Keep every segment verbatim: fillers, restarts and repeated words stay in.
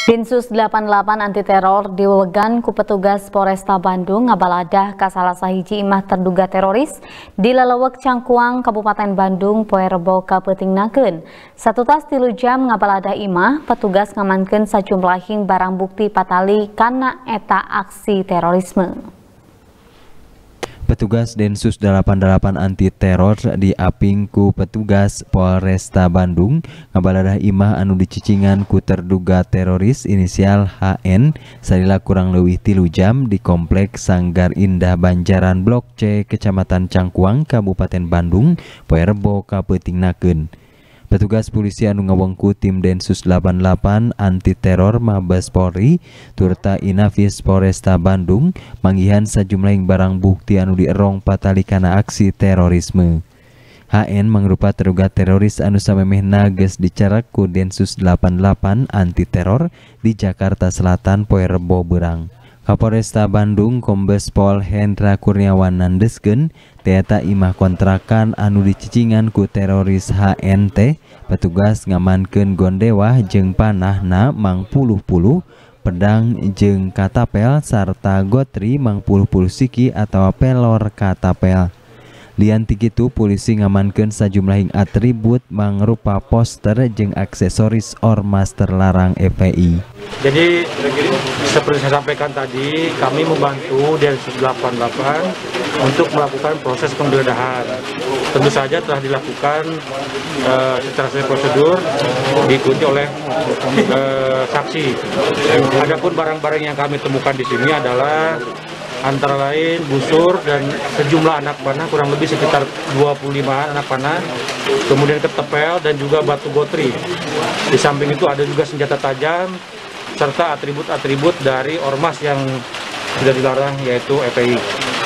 Densus delapan puluh delapan anti teror diwegan ku petugas Polresta Bandung ngabaladah ka salah sahiji imah terduga teroris di Lelewek Cangkuang Kabupaten Bandung poe Rebo kapeutingnakeun. Satu tas tilu jam ngabaladah imah, petugas ngamankeun sajumlahing barang bukti patali kana eta aksi terorisme. Petugas Densus delapan puluh delapan anti teror diaping ku petugas Polresta Bandung ngabaladah imah anu dicicingan ku terduga teroris inisial H N salila kurang leuwih tilu jam di kompleks Sanggar Indah Banjaran Blok C Kecamatan Cangkuang Kabupaten Bandung poe Rebo kapeutingnakeun. Petugas polisi anu ngawengku tim Densus delapan puluh delapan anti teror Mabes Polri turta Inafis Polresta Bandung manggihan sajumlahing barang bukti anu dierong patali kana aksi terorisme. H N mangrupa terduga teroris anu samemehna geus dicarak ku Densus delapan puluh delapan anti teror di Jakarta Selatan poe Rebo beurang. Kapolresta Bandung Kombes Pol Hendra Kurniawan nandeskeun teata imah kontrakan anu dicicingan ku teroris H N T, petugas ngamankeun gondewah jeung panahna mang puluh-puluh, pedang jeung katapel sarta gotri mang puluh-puluh siki atawa pelor katapel. Lian ti kitu polisi ngamankeun sajumlahing atribut mangrupa poster jeung aksesoris ormas terlarang F P I. Jadi seperti saya sampaikan tadi, kami membantu Densus delapan puluh delapan untuk melakukan proses penggeledahan. Tentu saja telah dilakukan uh, secara sesuai prosedur, diikuti oleh uh, saksi. Adapun barang-barang yang kami temukan di sini adalah antara lain busur dan sejumlah anak panah, kurang lebih sekitar dua puluh lima anak panah, kemudian ketepel dan juga batu gotri. Di samping itu ada juga senjata tajam serta atribut-atribut dari ormas yang sudah dilarang, yaitu F P I.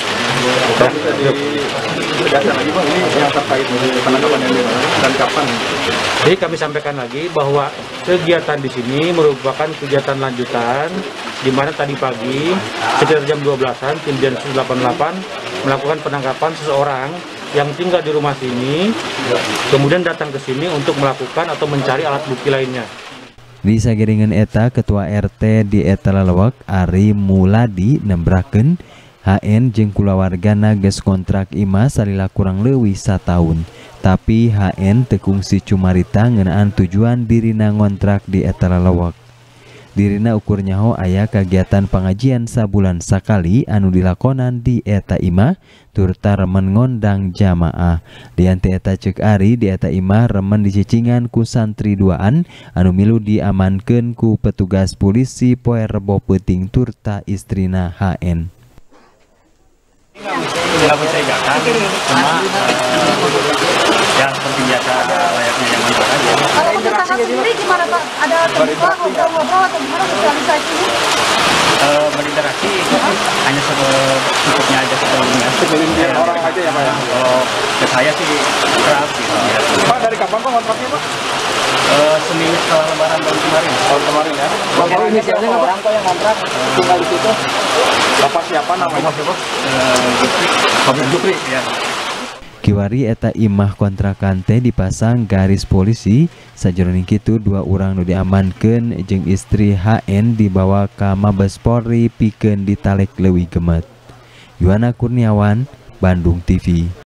Dan kapan? Jadi kami sampaikan lagi bahwa kegiatan di sini merupakan kegiatan lanjutan, di mana tadi pagi sekitar jam dua belasan tim Densus delapan puluh delapan melakukan penangkapan seseorang yang tinggal di rumah sini, kemudian datang ke sini untuk melakukan atau mencari alat bukti lainnya. Di sagiringan eta ketua R T di eta Lelewek Ari Muladi nembrakeun H N jeung kulawargana geus kontrak imah salila kurang leuwih sataun, tapi H N teu kungsi cumarita ngeunaan tujuan dirina ngontrak di eta Lelewek. Dirina ukur nyaho aya kagiatan pengajian sabulan sakali anu dilakonan di eta imah turta remen ngondang jamaah. Di ante eta ceuk Ari di eta imah remen dicicingan ku santri duaan anu milu diamankeun ku petugas polisi poe Rebo peuting turta istrina H N. Nggak mencurigakan, cuma ya seperti biasa layaknya yang di mana aja. Kalau untuk kakak sendiri gimana Pak? Ada terbuka ngobrol-ngobrol atau gimana sosialisasi? Uh, berinteraksi hanya secukupnya aja sebelumnya. Segelintir orang aja ya Pak ya? Kalau ke saya sih kerap gitu. Pak dari kapan Pak kontraknya Pak? Uh, seminggu setelah lebaran tahun kemarin. Tahun kemarin ya? Bapak inisialnya nggak orang kok yang kontrak tinggal di situ? Bapak siapa namanya? Bapak Jupri. Ya. Kiwari eta imah kontrakan teh dipasang garis polisi, sajroning kitu dua urang nu diamankeun jeung istri H N dibawa ka Mabes Polri pikeun ditalek leuwih gemet. Yuhana Kurniawan, Bandung T V.